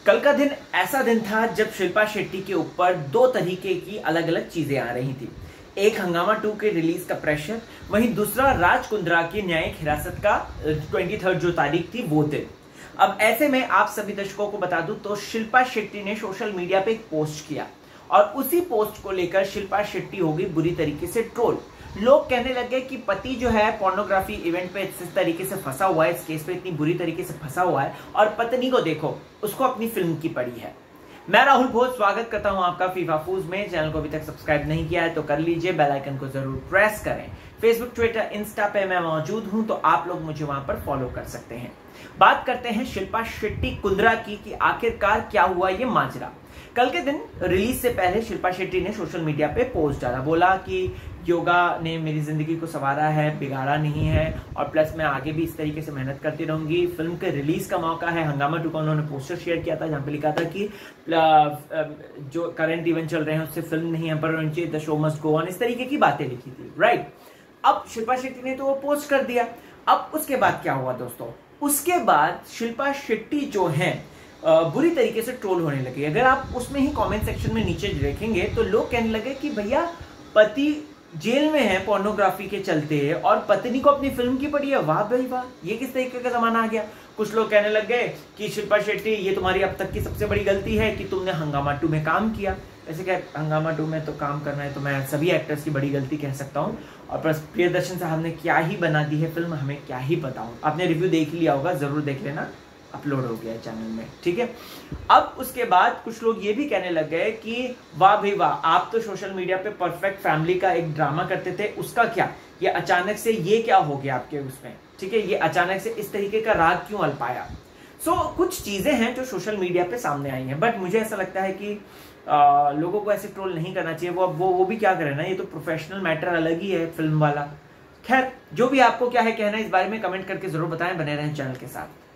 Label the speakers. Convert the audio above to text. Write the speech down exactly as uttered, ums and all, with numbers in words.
Speaker 1: कल का दिन ऐसा दिन था जब शिल्पा शेट्टी के ऊपर दो तरीके की अलग अलग चीजें आ रही थी। एक हंगामा टू के रिलीज का प्रेशर, वहीं दूसरा राज कुंद्रा की न्यायिक हिरासत का तेईस जो तारीख थी वो दिन। अब ऐसे में आप सभी दर्शकों को बता दूं तो शिल्पा शेट्टी ने सोशल मीडिया पे एक पोस्ट किया और उसी पोस्ट को लेकर शिल्पा शेट्टी हो गई बुरी तरीके से ट्रोल। लोग कहने लगे कि पति जो है पोर्नोग्राफी इवेंट पे इस तरीके से फंसा हुआ है, इस केस पे इतनी बुरी तरीके से फंसा हुआ है और पत्नी को देखो, उसको अपनी फिल्म की पड़ी है। मैं राहुल भोज स्वागत करता हूं आपका फीफा फूज में। चैनल को अभी तक सब्सक्राइब नहीं किया है तो कर लीजिए, बेल आइकन को जरूर प्रेस करें। फेसबुक, ट्विटर, इंस्टा पे मैं मौजूद हूं तो आप लोग मुझे वहां पर फॉलो कर सकते हैं। बात करते हैं शिल्पा शेट्टी कुंद्रा की कि आखिरकार क्या हुआ ये माजरा। कल के दिन रिलीज से पहले शिल्पा शेट्टी ने सोशल मीडिया पे पोस्ट डाला, बोला कि योगा ने मेरी जिंदगी को संवारा है, बिगाड़ा नहीं है और प्लस मैं आगे भी इस तरीके से मेहनत करती रहूंगी। फिल्म के रिलीज का मौका है। हंगामा टू का उन्होंने पोस्टर शेयर किया था जहां पे लिखा था कि जो करंट इवेंट चल रहे हैं उससे फिल्म नहीं है पर the show must go on, इस तरीके की बातें लिखी थी, राइट। अब शिल्पा शेट्टी ने तो वो पोस्ट कर दिया। अब उसके बाद क्या हुआ दोस्तों, उसके बाद शिल्पा शेट्टी जो है बुरी तरीके से ट्रोल होने लगे। अगर आप उसमें ही कमेंट सेक्शन में नीचे देखेंगे तो लोग कहने लगे कि भैया पति जेल में है पोर्नोग्राफी के चलते और पत्नी को अपनी फिल्म की पड़ी है। वाह भाई वाह, ये किस तरीके का जमाना आ गया। कुछ लोग कहने लग गए कि शिल्पा शेट्टी ये तुम्हारी अब तक की सबसे बड़ी गलती है कि तुमने हंगामा टू में काम किया। ऐसे क्या हंगामा टू में तो काम करना है तो मैं सभी एक्टर्स की बड़ी गलती कह सकता हूँ। और प्लस प्रियदर्शन साहब ने क्या ही बना दी है फिल्म, हमें क्या ही बताऊं। आपने रिव्यू देख लिया होगा, जरूर देख लेना, अपलोड हो गया है चैनल में, ठीक है। अब उसके बाद कुछ लोग ये भी कहने लग गए कि वाह भाई वाह, आप तो सोशल मीडिया पे परफेक्ट फैमिली का एक ड्रामा करते थे, उसका क्या, ये अचानक से ये क्या हो गया आपके उसमें, ठीक है, ये अचानक से इस तरीके का राग क्यों अल्पाया। सो so, कुछ चीजें हैं जो सोशल मीडिया पे सामने आई हैं, बट मुझे ऐसा लगता है कि आ, लोगों को ऐसे ट्रोल नहीं करना चाहिए। वो अब वो वो भी क्या करे ना, ये तो प्रोफेशनल मैटर अलग ही है फिल्म वाला। खैर, जो भी आपको क्या है कहना है इस बारे में कमेंट करके जरूर बताएं। बने रहें चैनल के साथ।